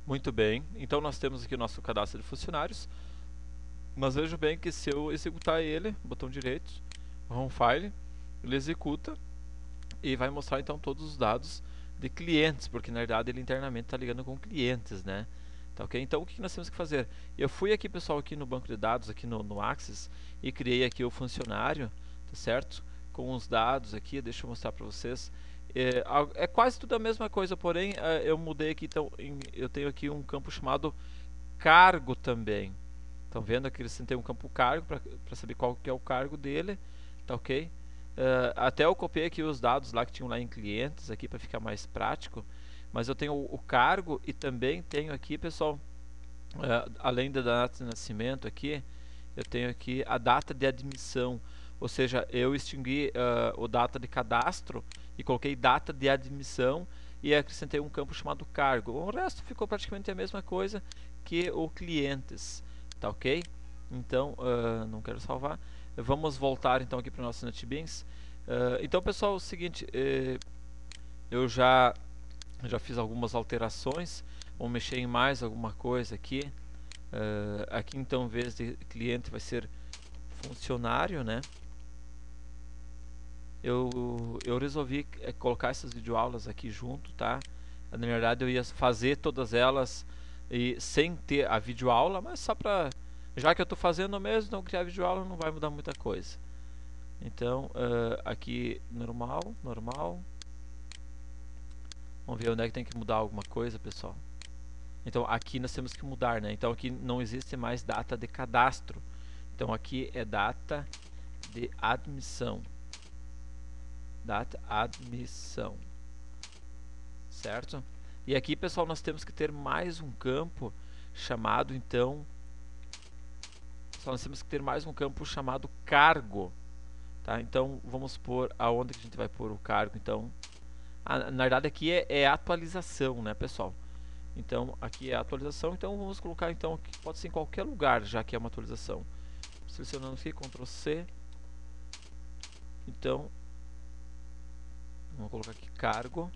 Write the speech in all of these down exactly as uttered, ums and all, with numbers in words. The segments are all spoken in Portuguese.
Muito bem, então nós temos aqui o nosso cadastro de funcionários, mas veja bem que se eu executar ele, botão direito, Home File, ele executa e vai mostrar então todos os dados de clientes, porque na verdade ele internamente está ligando com clientes, né? Tá, ok? Então o que nós temos que fazer? Eu fui aqui, pessoal, aqui no banco de dados, aqui no, no Axis, e criei aqui o funcionário, tá certo? Com os dados aqui, deixa eu mostrar para vocês. É, é quase tudo a mesma coisa, porém eu mudei aqui, então eu tenho aqui um campo chamado cargo também. Estão vendo aqui ele tem um campo cargo para saber qual que é o cargo dele, tá ok? Uh, até eu copiei aqui os dados lá que tinham lá em clientes aqui para ficar mais prático, mas eu tenho o, o cargo e também tenho aqui, pessoal, uh, além da data de nascimento aqui, eu tenho aqui a data de admissão, ou seja, eu extingui uh, o data de cadastro e coloquei data de admissão e acrescentei um campo chamado cargo. O resto ficou praticamente a mesma coisa que o clientes, tá ok? Então, uh, não quero salvar. Vamos voltar então aqui para o nosso NetBeans. Uh, então, pessoal, é o seguinte, eh, eu já, já fiz algumas alterações, vou mexer em mais alguma coisa aqui. Uh, aqui então, em vez de cliente, vai ser funcionário, né? Eu, eu resolvi é, colocar essas videoaulas aqui junto, tá? Na verdade eu ia fazer todas elas e, sem ter a videoaula, mas só pra... Já que eu estou fazendo mesmo, então criar videoaula não vai mudar muita coisa. Então, uh, aqui normal, normal. Vamos ver onde é que tem que mudar alguma coisa, pessoal. Então aqui nós temos que mudar, né? Então aqui não existe mais data de cadastro. Então aqui é data de admissão. Data admissão, certo? E aqui, pessoal, nós temos que ter mais um campo chamado, então, só nós temos que ter mais um campo chamado cargo, tá? Então, vamos pôr aonde que a gente vai pôr o cargo, então, a, na verdade aqui é, é atualização, né, pessoal? Então, aqui é atualização, então vamos colocar, então, que pode ser em qualquer lugar, já que é uma atualização. Selecionando aqui, control C, então, vamos colocar aqui cargo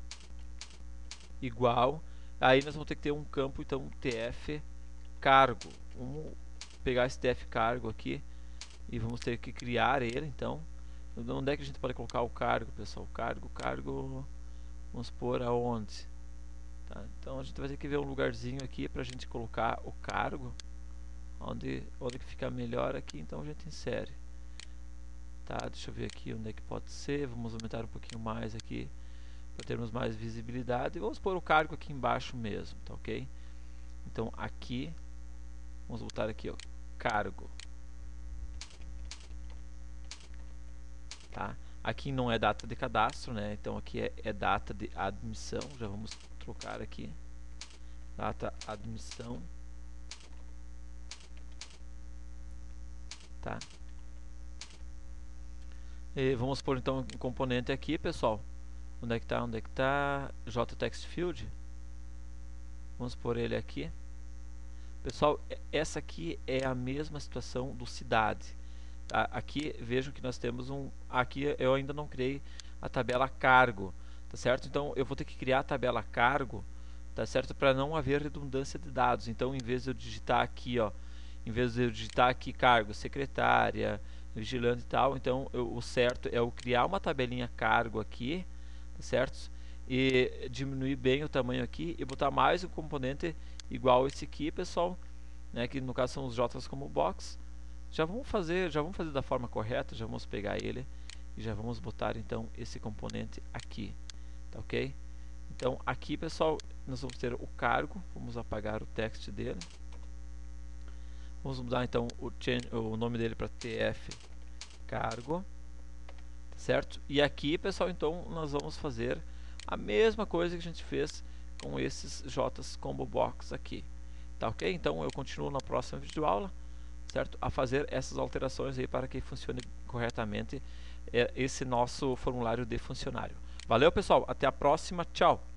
igual, aí nós vamos ter que ter um campo, então tf cargo. Vamos pegar esse tf cargo aqui e vamos ter que criar ele, então. Onde é que a gente pode colocar o cargo, pessoal? Cargo, cargo, vamos pôr aonde? Tá, então a gente vai ter que ver um lugarzinho aqui pra gente colocar o cargo, onde, onde que fica melhor aqui, então a gente insere. Tá, deixa eu ver aqui onde é que pode ser, vamos aumentar um pouquinho mais aqui para termos mais visibilidade e vamos pôr o cargo aqui embaixo mesmo, tá ok? Então aqui, vamos botar aqui, ó, cargo, tá? Aqui não é data de cadastro, né? Então aqui é, é data de admissão, já vamos trocar aqui, data admissão, tá? E vamos pôr então um componente aqui, pessoal. Onde é que tá? Onde é que tá? JTextField. Vamos pôr ele aqui. Pessoal, essa aqui é a mesma situação do cidade. Tá? Aqui vejam que nós temos um. Aqui eu ainda não criei a tabela cargo, tá certo? Então eu vou ter que criar a tabela cargo, tá certo? Para não haver redundância de dados. Então, em vez de eu digitar aqui, ó, em vez de eu digitar aqui cargo, secretária, vigilante e tal, então eu, o certo é eu criar uma tabelinha cargo aqui, tá certo? E diminuir bem o tamanho aqui e botar mais um componente igual esse aqui, pessoal, né, que no caso são os J's como box. Já vamos fazer, já vamos fazer da forma correta, já vamos pegar ele e já vamos botar então esse componente aqui, tá ok? Então aqui, pessoal, nós vamos ter o cargo, vamos apagar o text dele. Vamos mudar então o, change, o nome dele para tf cargo, certo? E aqui, pessoal, então nós vamos fazer a mesma coisa que a gente fez com esses J's combo box aqui, tá ok? Então eu continuo na próxima videoaula, certo? A fazer essas alterações aí para que funcione corretamente é, esse nosso formulário de funcionário. Valeu, pessoal, até a próxima, tchau!